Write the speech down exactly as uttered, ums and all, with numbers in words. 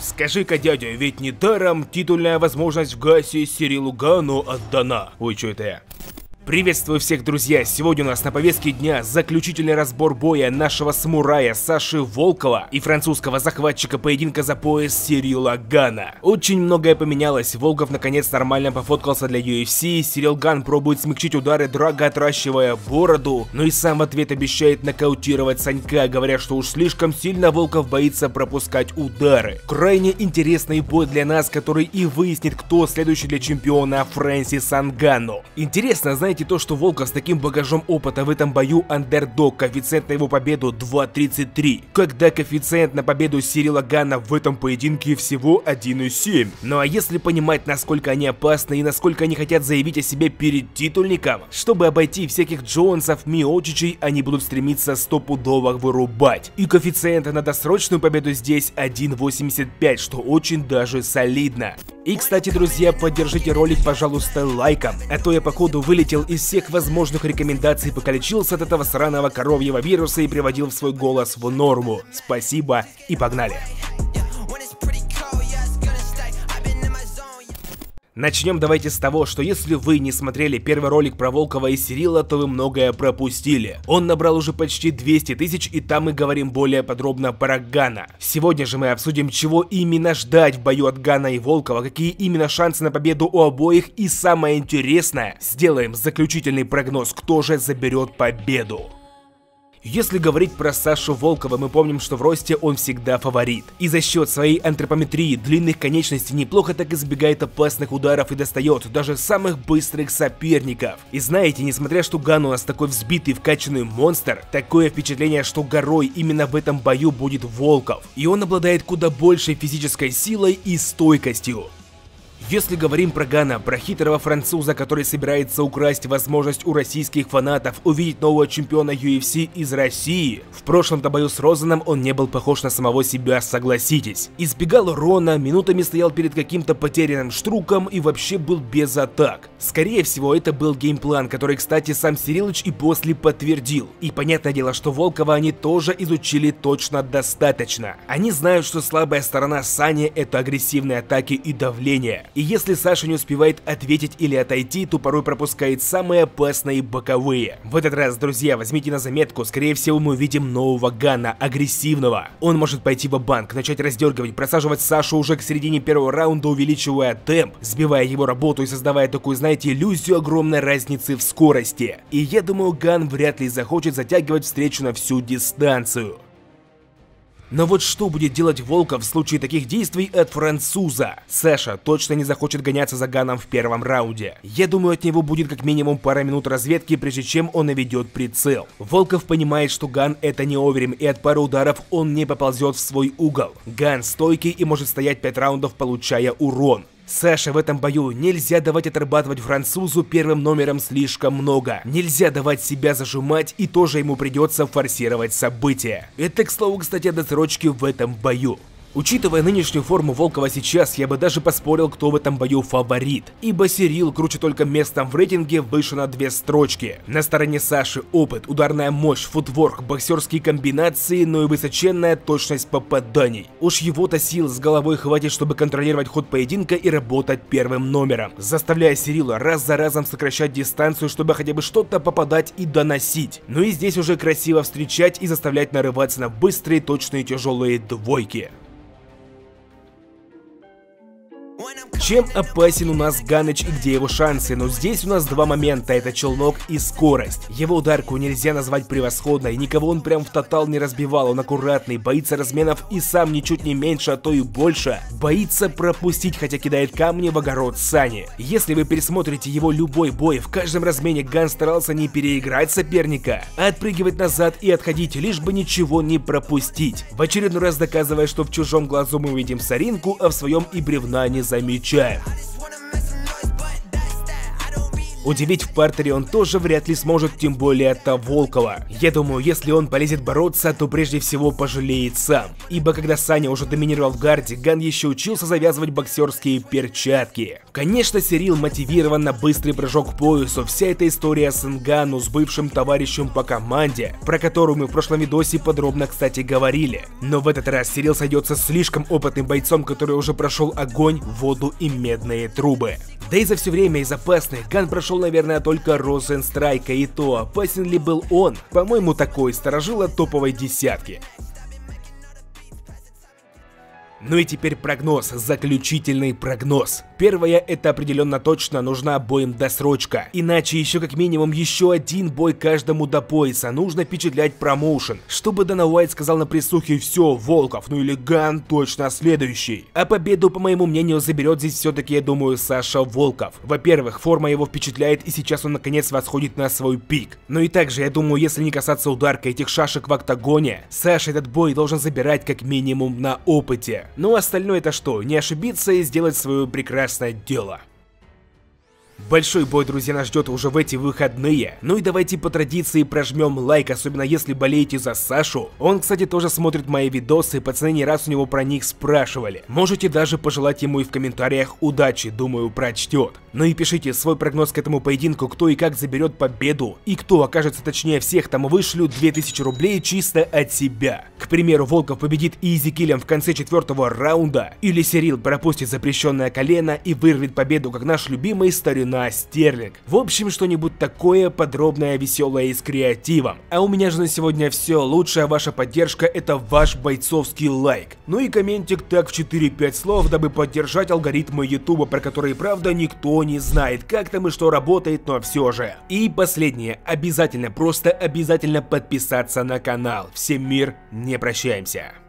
Скажи-ка, дядя, ведь недаром титульная возможность в ГАСе Сирилу Гану отдана. Ой, что это я? Приветствую всех, друзья! Сегодня у нас на повестке дня заключительный разбор боя нашего самурая Саши Волкова и французского захватчика поединка за пояс Сирила Гана. Очень многое поменялось, Волков наконец нормально пофоткался для ю эф си, Сирил Ган пробует смягчить удары Драга, отращивая бороду, но и сам в ответ обещает нокаутировать Санька, говоря, что уж слишком сильно Волков боится пропускать удары. Крайне интересный бой для нас, который и выяснит, кто следующий для чемпиона Фрэнсис Нганну. Интересно, знаете, то, что Волков с таким багажом опыта в этом бою андердог, коэффициент на его победу два тридцать три, когда коэффициент на победу Сирила Гана в этом поединке всего один семь. Ну а если понимать, насколько они опасны и насколько они хотят заявить о себе перед титульником, чтобы обойти всяких Джонсов, Миочичей, они будут стремиться стопудово вырубать. И коэффициент на досрочную победу здесь один восемьдесят пять, что очень даже солидно. И, кстати, друзья, поддержите ролик, пожалуйста, лайком, а то я, походу, вылетел из всех возможных рекомендаций, пока лечился от этого сраного коровьего вируса и приводил свой голос в норму. Спасибо и погнали! Начнем давайте с того, что если вы не смотрели первый ролик про Волкова и Сирила, то вы многое пропустили. Он набрал уже почти двести тысяч, и там мы говорим более подробно про Гана. Сегодня же мы обсудим, чего именно ждать в бою от Гана и Волкова, какие именно шансы на победу у обоих, и самое интересное, сделаем заключительный прогноз, кто же заберет победу. Если говорить про Сашу Волкова, мы помним, что в росте он всегда фаворит. И за счет своей антропометрии, длинных конечностей неплохо так избегает опасных ударов и достает даже самых быстрых соперников. И знаете, несмотря что Ган у нас такой взбитый, вкачанный монстр, такое впечатление, что горой именно в этом бою будет Волков. И он обладает куда большей физической силой и стойкостью. Если говорим про Гана, про хитрого француза, который собирается украсть возможность у российских фанатов увидеть нового чемпиона ю эф си из России, в прошлом-то бою с Розаном он не был похож на самого себя, согласитесь. Избегал урона, минутами стоял перед каким-то потерянным штруком и вообще был без атак. Скорее всего, это был геймплан, который, кстати, сам Сирилыч и после подтвердил. И понятное дело, что Волкова они тоже изучили точно достаточно. Они знают, что слабая сторона Сани — это агрессивные атаки и давление. И если Саша не успевает ответить или отойти, то порой пропускает самые опасные боковые. В этот раз, друзья, возьмите на заметку, скорее всего мы увидим нового Гана, агрессивного. Он может пойти ва-банк, начать раздергивать, просаживать Сашу уже к середине первого раунда, увеличивая темп, сбивая его работу и создавая такую, знаете, иллюзию огромной разницы в скорости. И я думаю, Ган вряд ли захочет затягивать встречу на всю дистанцию. Но вот что будет делать Волков в случае таких действий от француза? Саша точно не захочет гоняться за Ганом в первом раунде. Я думаю, от него будет как минимум пара минут разведки, прежде чем он наведет прицел. Волков понимает, что Ган это не оверим, и от пары ударов он не поползет в свой угол. Ган стойкий и может стоять пять раундов, получая урон. Саше в этом бою нельзя давать отрабатывать французу первым номером слишком много. Нельзя давать себя зажимать, и тоже ему придется форсировать события. Это, к слову, кстати, о досрочке в этом бою. Учитывая нынешнюю форму Волкова сейчас, я бы даже поспорил, кто в этом бою фаворит. Ибо Сирил круче только местом в рейтинге выше на две строчки. На стороне Саши опыт, ударная мощь, футворк, боксерские комбинации, но и высоченная точность попаданий. Уж его-то сил с головой хватит, чтобы контролировать ход поединка и работать первым номером, заставляя Сирила раз за разом сокращать дистанцию, чтобы хотя бы что-то попадать и доносить. Ну и здесь уже красиво встречать и заставлять нарываться на быстрые, точные, тяжелые двойки. Чем опасен у нас Ганыч и где его шансы? Но здесь у нас два момента, это челнок и скорость. Его ударку нельзя назвать превосходной, никого он прям в тотал не разбивал, он аккуратный, боится разменов и сам ничуть не меньше, а то и больше. Боится пропустить, хотя кидает камни в огород Сани. Если вы пересмотрите его любой бой, в каждом размене Ган старался не переиграть соперника, а отпрыгивать назад и отходить, лишь бы ничего не пропустить. В очередной раз доказывая, что в чужом глазу мы видим соринку, а в своем и бревна не замечаем. Удивить в партере он тоже вряд ли сможет, тем более от Волкова. Я думаю, если он полезет бороться, то прежде всего пожалеет сам. Ибо когда Саня уже доминировал в гарде, Ган еще учился завязывать боксерские перчатки. Конечно, Сирил мотивирован на быстрый прыжок к поясу. Вся эта история с Нганну, с бывшим товарищем по команде, про которую мы в прошлом видосе подробно, кстати, говорили. Но в этот раз Сирил сойдется слишком опытным бойцом, который уже прошел огонь, воду и медные трубы. Да и за все время из опасных Ган прошел, наверное, только Розенстрайка, и то, опасен ли был он? По-моему, такой сторожила топовой десятки. Ну и теперь прогноз, заключительный прогноз. Первое, это определенно точно нужна обоим досрочка. Иначе еще как минимум еще один бой каждому до пояса. Нужно впечатлять промоушен. Чтобы Дана Уайт сказал на присухе: все, Волков, ну или Ган точно следующий. А победу, по моему мнению, заберет здесь все-таки, я думаю, Саша Волков. Во-первых, форма его впечатляет, и сейчас он наконец восходит на свой пик. Ну и также, я думаю, если не касаться ударка этих шашек в октагоне, Саша этот бой должен забирать как минимум на опыте. Ну остальное это что? Не ошибиться и сделать свое прекрасное дело. Большой бой, друзья, нас ждет уже в эти выходные. Ну и давайте по традиции прожмем лайк, особенно если болеете за Сашу. Он, кстати, тоже смотрит мои видосы, пацаны не раз у него про них спрашивали. Можете даже пожелать ему и в комментариях удачи, думаю, прочтет. Ну и пишите свой прогноз к этому поединку, кто и как заберет победу. И кто окажется точнее всех, тому вышлю две тысячи рублей чисто от себя. К примеру, Волков победит изикиллем в конце четвертого раунда. Или Сирил пропустит запрещенное колено и вырвет победу, как наш любимый старина Стерлинг. В общем, что-нибудь такое подробное, веселое и с креативом. А у меня же на сегодня все. Лучшая ваша поддержка — это ваш бойцовский лайк. Ну и комментик так в четыре-пять слов, дабы поддержать алгоритмы ютуба, про которые, правда, никто не знает, как там и что работает, но все же. И последнее. Обязательно, просто обязательно подписаться на канал. Всем мир, не прощаемся.